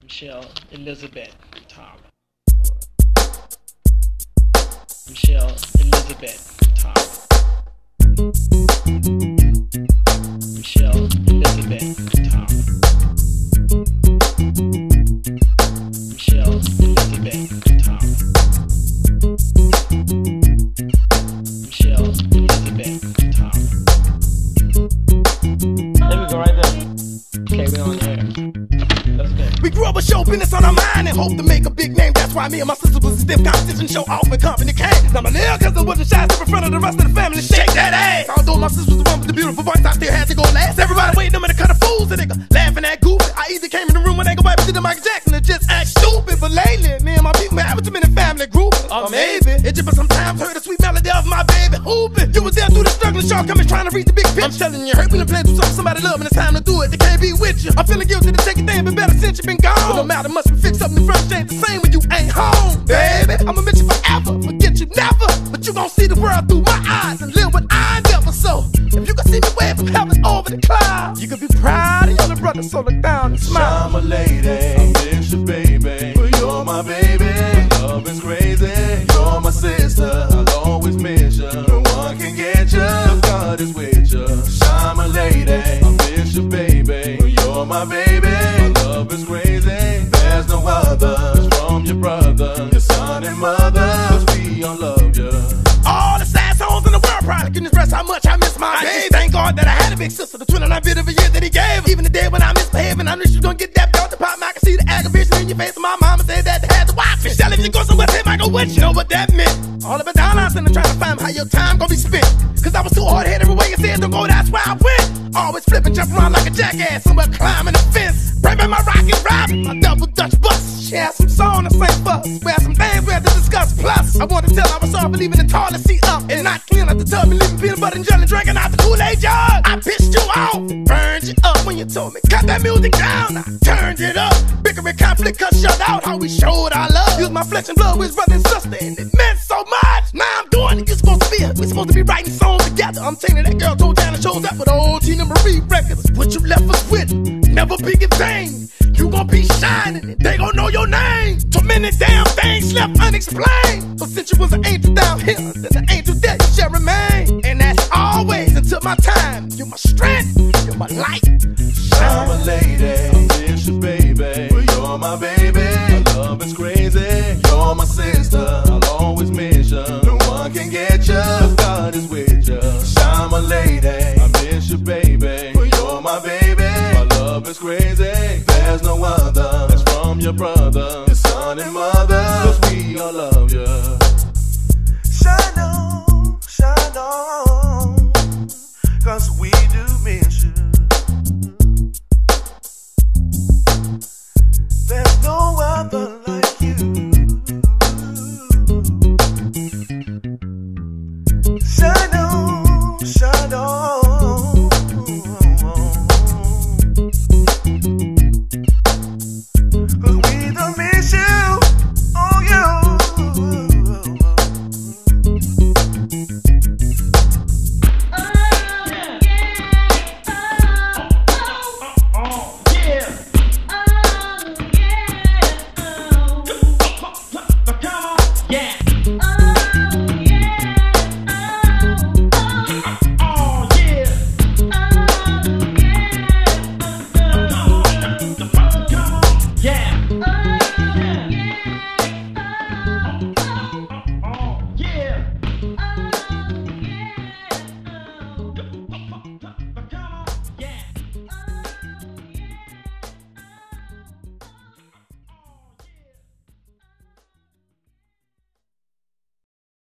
Michelle Elizabeth Tara. Michelle Elizabeth Tara. Michelle Elizabeth Tara. Michelle Elizabeth Tara. Michelle Elizabeth Tara. There we go, right there. Okay, we on there. That's good. We grew up with show business on our mind and hope to make a big name. That's why me and my sister was a stiff competition, show off and company came. Now my little cousin was a shy step in front of the rest of the family. Shake that ass. Although my sister was the one with the beautiful voice, I still had to go last. Everybody waiting on me to cut a fool, so they go laughing at goofy. I either came in the room when they go right to the Michael Jackson and just act stupid. But lately, me and my people have too many family groups. Or maybe it just sometimes heard the sweet melody of my baby hooping. You was there through the struggling shortcomings trying to reach the big picture. I'm telling you, hurt when the plans do something somebody love and it's time to do it. They can't be with you. I'm feeling guilty to take a thing, been better since you been gone. But no matter, must be fixed up in the front, ain't the same when you ain't home. Baby, I'ma miss you forever, forget you never. But you gon' see the world through my eyes and live what I never. So if you can see me wave from heaven over the clouds, you can be proud of your little brother, so look down and smile. I'm a lady, I miss you, baby. But you're my baby, love is crazy. You're my sister, I'll always miss you. No one can get you, if God is with you. I'm a lady, I miss you, baby. But you're my baby, my love is crazy. There's no other, it's from your brother, your son and mother, 'cause we all love you. All the sad songs in the world probably couldn't express how much I miss my baby. Thank God that I had a big sister, the 29 bit of a year that he gave. Even the day when I misbehaving, I knew she was gonna get that belt to pop. I could see the aggravation in your face, and my mama said that they had to watch me. Michelle, if you go somewhere, say I go with you. Know what that meant? All up and down, I was trying to find how your time gonna be spent. 'Cause I was too hard-headed every way you said don't go, that's where I went. Always flipping, jumping around like a jackass, somewhere climbing the fence. Bring back my rocket rap, my double Dutch bus. She had some song to sing for us. We had some things we had to discuss. Plus, I wanted to tell I was sorry for leaving the toilet seat up and not cleaning out the tub and leaving peanut butter and jelly drinking out the Kool-Aid jar. I pissed you off, burned you up when you told me cut that music down. I turned it up, bickering conflict cut shut out. How we showed our love. Used my flesh and blood with his brother and sister, and it meant so much. Now I'm doing it. You're supposed to be here. We're supposed to be writing songs together. I'm telling you, that girl told down and showed up with old Tina Marie records. What you left us with, never be in vain. You gon' be shining, and they gon' know your name. Too many damn things left unexplained. So since you was an angel down here, then the angel there you shall remain. And that's always until my time. You're my strength, you're my light. I'm a lady, I miss you, baby. But you're my baby, my love is crazy. You're my sister, I'll always miss you. No one can get you, if God is with you. I'm a lady, I miss you, baby. But you're my baby, my love is crazy. There's no other, it's from your brother, your son and mother, 'cause we all love